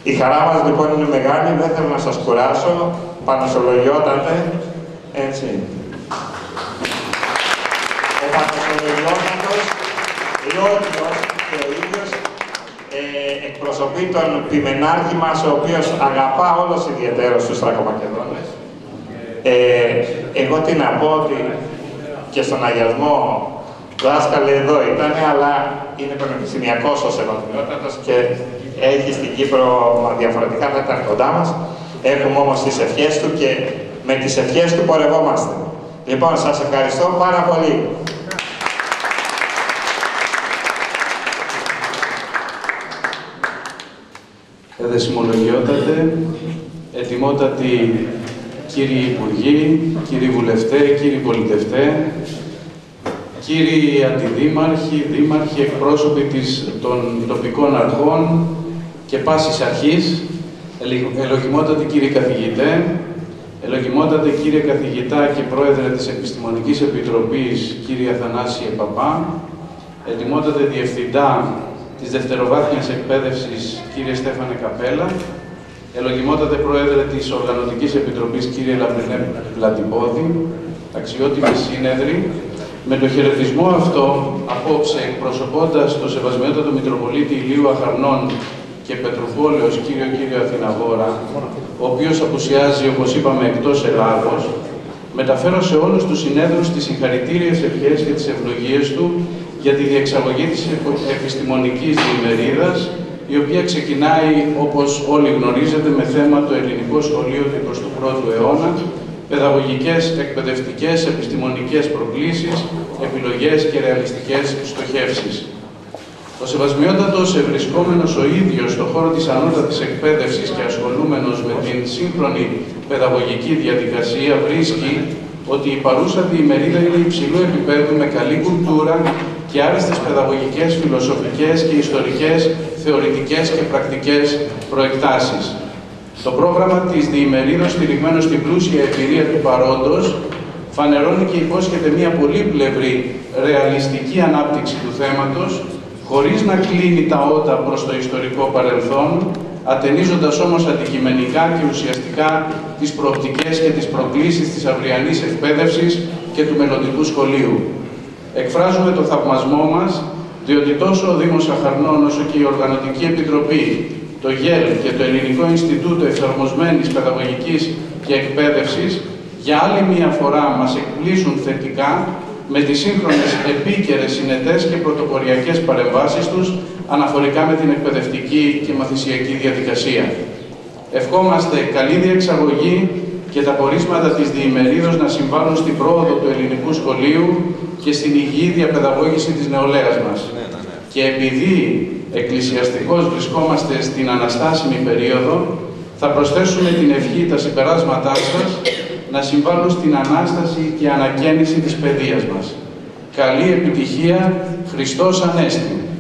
Η χαρά μας λοιπόν είναι μεγάλη, δεν θέλω να σας κουράσω, Πανασολογιότατε, έτσι. Ο Πανασολογιότατος, Λιώτιος και ο ίδιος εκπροσωπεί τον ποιμενάρχη μας, ο οποίος αγαπά όλος ιδιαιτέρως τους Θρακομακεδόνες. Εγώ τι να πω, ότι και στον αγιασμό δάσκαλε εδώ ήταν, αλλά είναι πανεπιστημιακός ο Σεβασμιότατος και έχει στην Κύπρο διαφορετικά, θα ήταν κοντά μας. Έχουμε όμως τις ευχές του και με τις ευχές του πορευόμαστε. Λοιπόν, σας ευχαριστώ πάρα πολύ. Εδεσιμολογιότατε, ετοιμότατοι κύριοι Υπουργοί, κύριοι Βουλευτέ, κύριοι Πολιτευτέ, κύριοι Αντιδήμαρχοι, Δήμαρχοι, εκπρόσωποι των τοπικών αρχών και πάσης αρχής, ελογιμότατοι κύριοι καθηγητέ, ελογιμότατε κύριε καθηγητά και πρόεδρε της Επιστημονικής Επιτροπής, κύριε Αθανάσιε Παπά, ετοιμότατε διευθυντά της Δευτεροβάθμιας Εκπαίδευσης, κύριε Στέφανε Καπέλα, ελογιμότατε πρόεδρε της Οργανωτικής Επιτροπής, κύριε Λαμπρινέ Πλατυπόδη, αξιότιμοι σύνεδροι, με το χαιρετισμό αυτό, απόψε, εκπροσωπώντας το Σεβασμιότατο Μητροπολίτη Ηλίου Αχαρνών και Πετρουπόλεως, κύριο Αθηναγόρα, ο οποίος απουσιάζει, όπως είπαμε, εκτός Ελλάδος, μεταφέρω σε όλους τους συνέδρους τις συγχαρητήριες ευχές και τις ευλογίες του για τη διεξαγωγή της επιστημονικής διημερίδας, η οποία ξεκινάει, όπως όλοι γνωρίζετε, με θέμα το ελληνικό σχολείο του 21ου αιώνα, παιδαγωγικές, εκπαιδευτικές, επιστημονικές προκλήσεις, επιλογές και ρεαλιστικές στοχεύσεις. Ο Σεβασμιότατος, ευρισκόμενος ο ίδιος στον χώρο της ανώτατης εκπαίδευσης και ασχολούμενος με την σύγχρονη παιδαγωγική διαδικασία, βρίσκει ότι η παρούσα διημερίδα είναι υψηλού επίπεδου με καλή κουλτούρα και άριστες παιδαγωγικές, φιλοσοφικές και ιστορικές, θεωρητικές και πρακτικές προεκτάσεις. Το πρόγραμμα της διημερίδος, στηριγμένο στην πλούσια εμπειρία του παρόντος, φανερώνει και υπόσχεται μια πολύπλευρη ρεαλιστική ανάπτυξη του θέματος, χωρίς να κλείνει τα ότα προς το ιστορικό παρελθόν, ατενίζοντας όμως αντικειμενικά και ουσιαστικά τις προοπτικές και τις προκλήσεις της αυριανής εκπαίδευσης και του μελλοντικού σχολείου. Εκφράζουμε το θαυμασμό μας, διότι τόσο ο Δήμος Αχαρνών όσο και η Οργανωτική Επιτροπή, το ΓΕΛ και το Ελληνικό Ινστιτούτο Εφαρμοσμένης Παιδαγωγικής και Εκπαίδευσης για άλλη μία φορά μας εκπλήσουν θετικά με τις σύγχρονες επίκαιρες, συνετές και πρωτοποριακές παρεμβάσεις τους αναφορικά με την εκπαιδευτική και μαθησιακή διαδικασία. Ευχόμαστε καλή διεξαγωγή και τα πορίσματα της διημερίδος να συμβάλλουν στην πρόοδο του ελληνικού σχολείου και στην υγιή διαπαιδαγώγηση της νεολαίας μας. Και επειδή εκκλησιαστικώς βρισκόμαστε στην αναστάσιμη περίοδο, θα προσθέσουμε την ευχή τα συμπεράσματά σας να συμβάλλουν στην Ανάσταση και ανακαίνιση της παιδείας μας. Καλή επιτυχία, Χριστός Ανέστη!